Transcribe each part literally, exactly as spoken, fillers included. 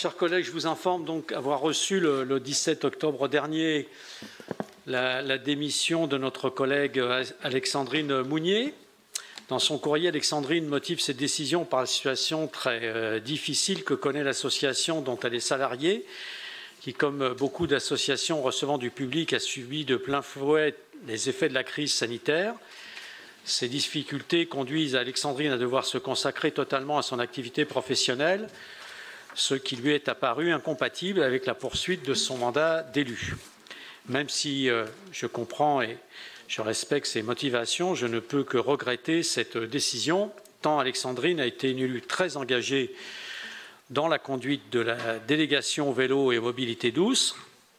chers collègues, je vous informe donc avoir reçu le, le dix-sept octobre dernier la, la démission de notre collègue Alexandrine Mounier. Dans son courrier, Alexandrine motive cette décision par la situation très euh, difficile que connaît l'association dont elle est salariée, qui, comme beaucoup d'associations recevant du public, a subi de plein fouet les effets de la crise sanitaire. Ces difficultés conduisent Alexandrine à devoir se consacrer totalement à son activité professionnelle, ce qui lui est apparu incompatible avec la poursuite de son mandat d'élu. Même si euh, je comprends et je respecte ses motivations, je ne peux que regretter cette décision, tant Alexandrine a été une élue très engagée dans la conduite de la délégation vélo et mobilité douce.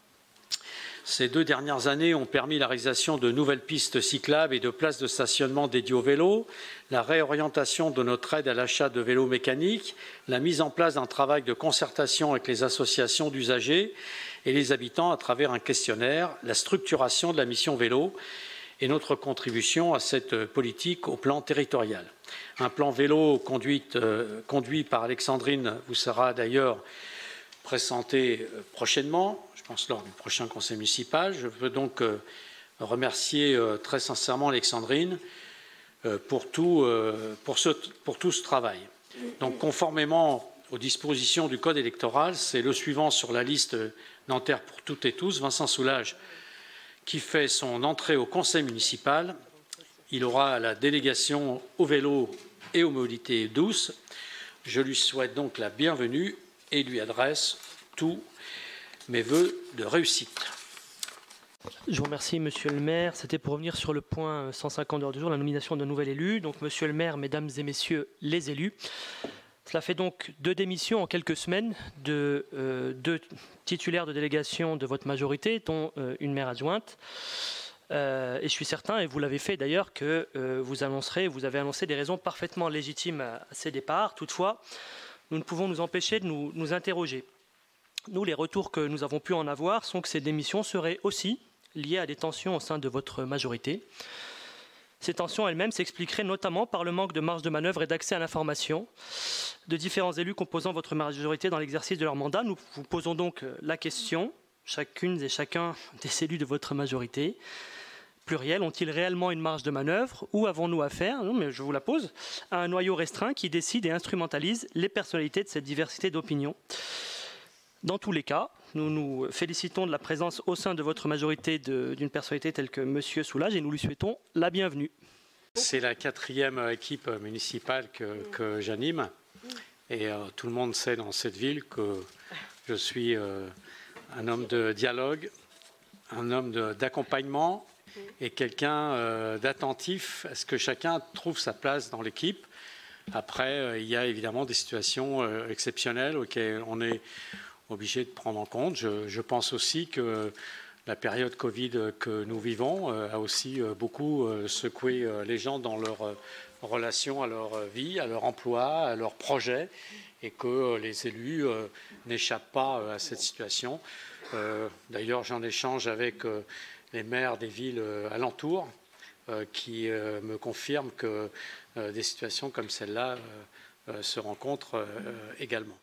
Ces deux dernières années ont permis la réalisation de nouvelles pistes cyclables et de places de stationnement dédiées au vélo, la réorientation de notre aide à l'achat de vélos mécaniques, la mise en place d'un travail de concertation avec les associations d'usagers et les habitants à travers un questionnaire, la structuration de la mission vélo et notre contribution à cette politique au plan territorial. Un plan vélo conduit, euh, conduit par Alexandrine vous sera d'ailleurs présenté prochainement, je pense lors du prochain conseil municipal. Je veux donc euh, remercier euh, très sincèrement Alexandrine euh, pour, tout, euh, pour, ce, pour tout ce travail. Donc, conformément aux dispositions du Code électoral, c'est le suivant sur la liste Nanterre pour toutes et tous, Vincent Soulage, qui fait son entrée au conseil municipal. Il aura la délégation au vélo et aux mobilités douces. Je lui souhaite donc la bienvenue et lui adresse tous mes vœux de réussite. Je vous remercie, Monsieur le maire. C'était pour revenir sur le point cent cinquante heures du jour, la nomination d'un nouvel élu. Donc, Monsieur le maire, Mesdames et Messieurs les élus, cela fait donc deux démissions en quelques semaines de euh, deux titulaires de délégation de votre majorité, dont euh, une maire adjointe. Euh, et je suis certain, et vous l'avez fait d'ailleurs, que euh, vous annoncerez, vous avez annoncé des raisons parfaitement légitimes à, à ces départs. Toutefois, nous ne pouvons nous empêcher de nous, nous interroger. Nous, les retours que nous avons pu en avoir sont que ces démissions seraient aussi liées à des tensions au sein de votre majorité. Ces tensions elles-mêmes s'expliqueraient notamment par le manque de marge de manœuvre et d'accès à l'information de différents élus composant votre majorité dans l'exercice de leur mandat. Nous vous posons donc la question, chacune et chacun des élus de votre majorité, pluriel, ont-ils réellement une marge de manœuvre ou avons-nous affaire, non mais je vous la pose, à un noyau restreint qui décide et instrumentalise les personnalités de cette diversité d'opinions? Dans tous les cas, nous nous félicitons de la présence au sein de votre majorité d'une personnalité telle que Monsieur Soulage et nous lui souhaitons la bienvenue. C'est la quatrième équipe municipale que, que j'anime et euh, tout le monde sait dans cette ville que je suis euh, un homme de dialogue, un homme d'accompagnement et quelqu'un euh, d'attentif à ce que chacun trouve sa place dans l'équipe. Après, euh, il y a évidemment des situations euh, exceptionnelles auxquelles on est obligé de prendre en compte. Je, je pense aussi que la période Covid que nous vivons euh, a aussi euh, beaucoup euh, secoué euh, les gens dans leur euh, relation à leur vie, à leur emploi, à leurs projets, et que euh, les élus euh, n'échappent pas euh, à cette situation. Euh, D'ailleurs, j'en échange avec euh, les maires des villes euh, alentours euh, qui euh, me confirment que euh, des situations comme celle-là euh, euh, se rencontrent euh, également.